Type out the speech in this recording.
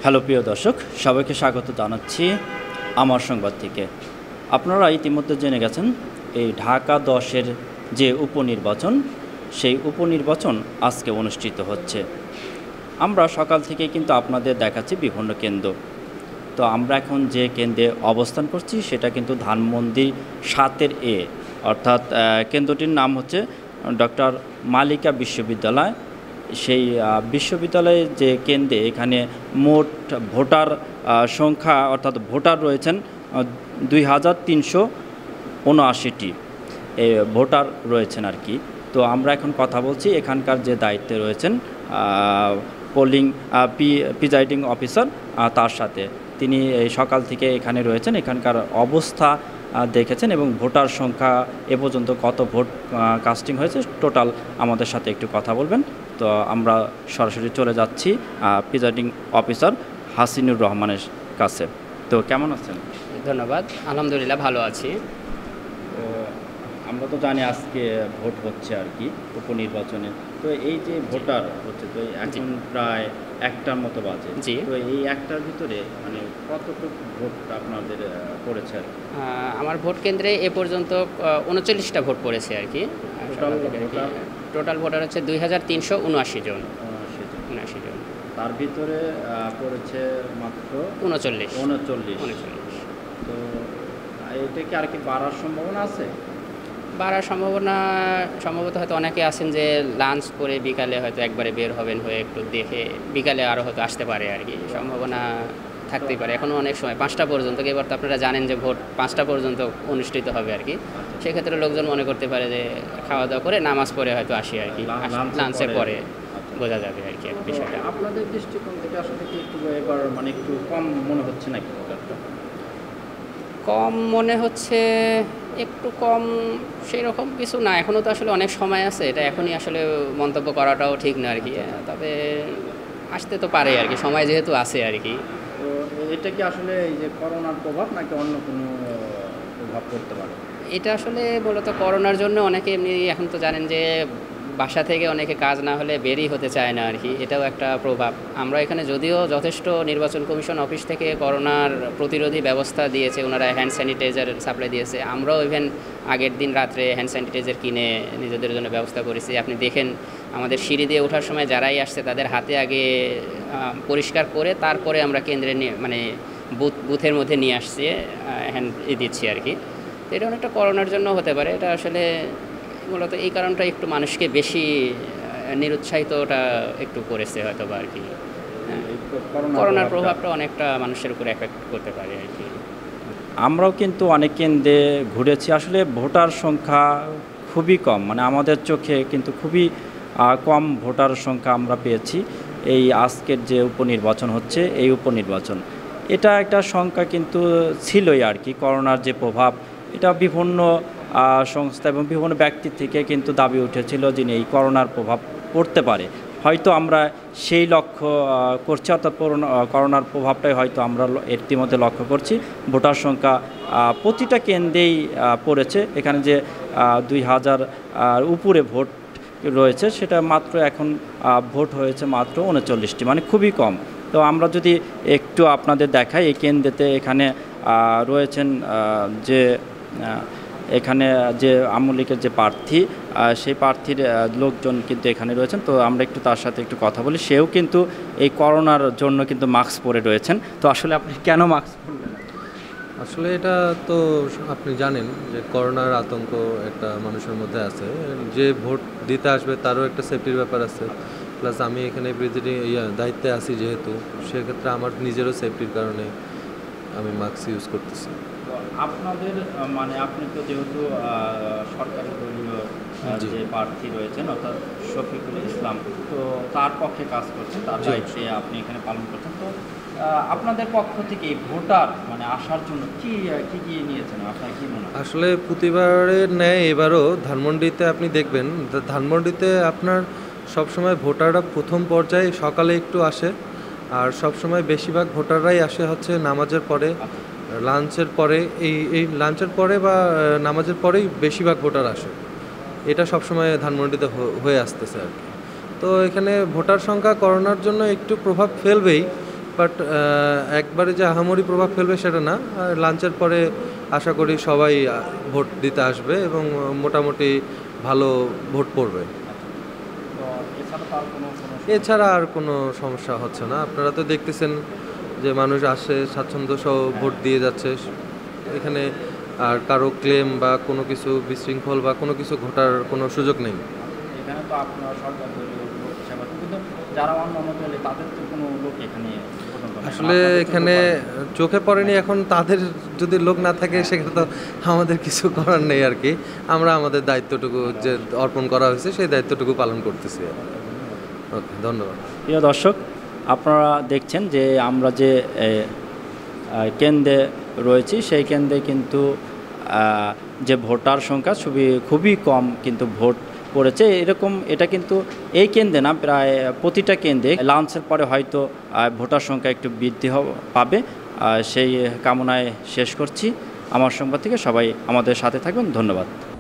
Hello প্রিয় দর্শক, সবাইকে স্বাগত জানাচ্ছি আমার সংবাদ থেকে। আপনারা ইতিমধ্যে জেনে গেছেন এই ঢাকা 10-এর যে উপনির্বাচন, সেই উপনির্বাচন আজকে অনুষ্ঠিত হচ্ছে। আমরা সকাল থেকে কিন্তু আপনাদের দেখাচ্ছি বিভিন্ন কেন্দ্র। তো আমরা এখন যে কেন্দ্রে অবস্থান করছি সেটা কিন্তু ধানমন্ডি 7-এর এ, অর্থাৎ কেন্দ্রটির নাম হচ্ছে ডক্টর মালিকা বিশ্ববিদ্যালয়। সেই বিশ্ববিদ্যালয়ের যে কেন্দ্রে এখানে মোট ভোটার সংখ্যা অর্থাৎ ভোটার রয়েছেন 2379টি ভোটার রয়েছেন আর কি। তো আমরা এখন কথা বলছি এখানকার যে দায়িত্বে রয়েছেন পোলিং প্রিজাইডিং অফিসার তার সাথে। তিনি এই সকাল থেকে এখানে রয়েছেন, এখানকার অবস্থা দেখেছেন এবং ভোটার সংখ্যা এ পর্যন্ত কত ভোট কাস্টিং হয়েছে টোটাল আমাদের সাথে একটু কথা বলবেন। তো আমরা সরাসরি চলে যাচ্ছি প্রিজাইডিং অফিসার হাসিনুর রহমানের কাছে। তো কেমন আছেন? ধন্যবাদ, আলহামদুলিল্লাহ ভালো আছি। তো আমরা তো জানি আজকে ভোট হচ্ছে আর কি উপনির্বাচনে। তো এই যে ভোটার হচ্ছে, তো এখন প্রায় 1টার মতো বাজে। জি। তো এই 1টার ভিতরে মানে কতটুকু ভোট আপনাদের পড়েছে আর কি? আমার ভোট কেন্দ্রে এ পর্যন্ত 39টা ভোট পড়েছে আর কি। টোটাল ভোটার হচ্ছে 2379 জন। 79 জন। তার ভিতরে পড়েছে মাত্র 39। তো এটা কি আর কি বাড়ার সম্ভাবনা আছে? বাড়ার সম্ভবত হয়তো অনেকে আছেন যে লাঞ্চ করে বিকালে হয়তো একবারে বের হবেন, হয়ে একটু দেখে বিকালে আরও হয়তো আসতে পারে আর কি, সম্ভাবনা থাকতেই পারে। এখনও অনেক সময় 5টা পর্যন্ত, এবার তো আপনারা জানেন যে ভোট 5টা পর্যন্ত অনুষ্ঠিত হবে আর কি। সেক্ষেত্রে লোকজন মনে করতে পারে যে খাওয়া দাওয়া করে নামাজ পড়ে হয়তো আসি আর কি, লাঞ্চের পরে বোঝা যাবে আর কি বিষয়টা। আপনাদের দৃষ্টিকোণ থেকে আসলে কি একটু এবার মানে একটু কম মনে হচ্ছে নাকি? কম মনে হচ্ছে, একটু কম সেই রকম কিছু না, এখনও তো আসলে অনেক সময় আছে, এটা এখনই আসলে মন্তব্য করাটাও ঠিক না আর কি। তবে আসতে তো পারে আর কি, সময় যেহেতু আছে আর কি। তো এটা কি আসলে এই যে করোনার প্রভাব নাকি অন্য কোনো প্রভাব পড়তে পারে? এটা আসলে মূলত করোনার জন্য অনেকে এমনি, এখন তো জানেন যে বাসা থেকে অনেকে কাজ না হলে বেরই হতে চায় না আর কি, এটাও একটা প্রভাব। আমরা এখানে যদিও যথেষ্ট নির্বাচন কমিশন অফিস থেকে করোনার প্রতিরোধী ব্যবস্থা দিয়েছে, ওনারা হ্যান্ড স্যানিটাইজার সাপ্লাই দিয়েছে, আমরাও ইভেন আগের দিন রাত্রে হ্যান্ড স্যানিটাইজার কিনে নিজেদের জন্য ব্যবস্থা করেছি। আপনি দেখেন আমাদের সিঁড়ি দিয়ে ওঠার সময় যারাই আসছে তাদের হাতে আগে পরিষ্কার করে তারপরে আমরা কেন্দ্রে মানে বুথের মধ্যে নিয়ে আসছি, হ্যান্ড দিচ্ছি আর কি। তো এটা অনেকটা করোনার জন্য হতে পারে, এটা আসলে মূলত এই কারণটা একটু মানুষকে বেশি নিরুৎসাহিতটা একটু করেছে হয়তো বা আর কি। করোনার প্রভাবটা অনেকটা মানুষের উপর এফেক্ট করতে পারে আর কি। আমরাও কিন্তু অনেক কেন্দ্রে ঘুরেছি, আসলে ভোটার সংখ্যা খুবই কম, মানে আমাদের চোখে কিন্তু খুবই কম ভোটার সংখ্যা আমরা পেয়েছি এই আজকের যে উপনির্বাচন হচ্ছে, এই উপনির্বাচন এটা একটা সংখ্যা কিন্তু ছিলই আর কি। করোনার যে প্রভাব, এটা বিভিন্ন সংস্থা এবং বিভিন্ন ব্যক্তির থেকে কিন্তু দাবি উঠেছিল যে এই করোনার প্রভাব পড়তে পারে। হয়তো আমরা সেই লক্ষ্য করছি, অর্থাৎ করোনার প্রভাবটাই হয়তো আমরা ইতিমধ্যে লক্ষ্য করছি। ভোটার সংখ্যা প্রতিটা কেন্দ্রেই পড়েছে। এখানে যে 2000 উপরে ভোট রয়েছে সেটা মাত্র এখন ভোট হয়েছে মাত্র 39টি, মানে খুবই কম। তো আমরা যদি একটু আপনাদের দেখাই এই কেন্দ্রেতে, এখানে রয়েছেন যে এখানে যে আওয়ামী লীগের যে প্রার্থী, সেই প্রার্থীর লোকজন কিন্তু এখানে রয়েছেন। তো আমরা একটু তার সাথে একটু কথা বলি। সেও কিন্তু এই করোনার জন্য কিন্তু মাস্ক পরে রয়েছেন। তো আসলে আপনি কেন মাস্ক পরলেন? আসলে এটা তো আপনি জানেন যে করোনার আতঙ্ক একটা মানুষের মধ্যে আছে, যে ভোট দিতে আসবে তারও একটা সেফটির ব্যাপার আছে। প্লাস আমি এখানে দায়িত্বে আছি যেহেতু, সেক্ষেত্রে আমার নিজেরও সেফটির কারণে আমি মাস্ক ইউজ করতেছি। আপনাদের মানে আপনি তো যেহেতু সরকারি দলীয় যে প্রার্থী রয়েছেন অর্থাৎ শফিকুল ইসলাম, তো তার পক্ষে কাজ করছেন, তার দায়িত্বে আপনি এখানে পালন করছেন। তো আপনাদের পক্ষ থেকে ভোটার মানে আসার জন্য কি কি নিয়েছেন, আপনার কি মনে হয়? আসলে প্রতিবারের ন্যায় এবারও ধানমন্ডিতে আপনি দেখবেন, ধানমন্ডিতে আপনার সবসময় ভোটাররা প্রথম পর্যায়ে সকালে একটু আসে, আর সবসময় বেশিরভাগ ভোটাররাই আসে হচ্ছে নামাজের পরে, লাঞ্চের পরে। এই লাঞ্চের পরে বা নামাজের পরেই বেশিরভাগ ভোটার আসে, এটা সবসময় ধানমন্ডিতে হয়ে আসতেছে আর কি। তো এখানে ভোটার সংখ্যা করোনার জন্য একটু প্রভাব ফেলবেই, বাট একবারে যে আহামরি প্রভাব ফেলবে সেটা না। লাঞ্চের পরে আশা করি সবাই ভোট দিতে আসবে এবং মোটামুটি ভালো ভোট পড়বে। এছাড়া আর কোনো সমস্যা হচ্ছে না। আপনারা তো দেখতেছেন যে মানুষ আসে স্বাচ্ছন্দ্য সহ ভোট দিয়ে যাচ্ছে এখানে, আর কারো ক্লেম বা কোনো কিছু বিশৃঙ্খল বা কোনো কিছু ঘটার কোনো সুযোগ নেই। এখানে তো আপনারা সরকার দলীয় লোক হিসাবে, কিন্তু যারা অন্য দলে তাদের তো কোনো লোক এখানে আসলে এখানে চোখে পড়েনি, এখন তাদের যদি লোক না থাকে সেখানে তো আমাদের কিছু করার নেই আর কি। আমরা আমাদের দায়িত্বটুকু যে অর্পণ করা হয়েছে সেই দায়িত্বটুকু পালন করতেছি। ওকে, ধন্যবাদ। প্রিয় দর্শক, আপনারা দেখছেন যে আমরা যে কেন্দ্রে রয়েছি সেই কেন্দ্রে কিন্তু যে ভোটার সংখ্যা খুবই কম কিন্তু ভোট পড়েছে। এটা কিন্তু এই কেন্দ্রে না, প্রায় প্রতিটা কেন্দ্রে লাঞ্চের পরে হয়তো ভোটার সংখ্যা একটু বৃদ্ধি পাবে। সেই কামনায় শেষ করছি। আমার সংবাদ থেকে সবাই আমাদের সাথে থাকবেন। ধন্যবাদ।